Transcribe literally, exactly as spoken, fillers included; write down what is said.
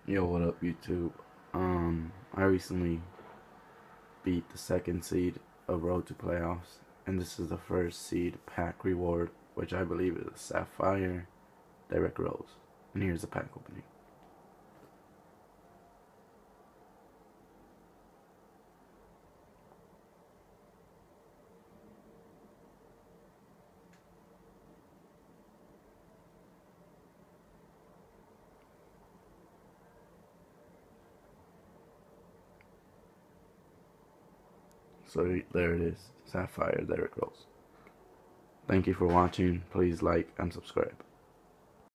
Yo, what up, YouTube? Um, I recently beat the second seed of Road to Playoffs, and this is the first seed pack reward, which I believe is a Sapphire Derrick Rose. And here's the pack opening. So there it is, Sapphire Derrick Rose. Thank you for watching. Please like and subscribe.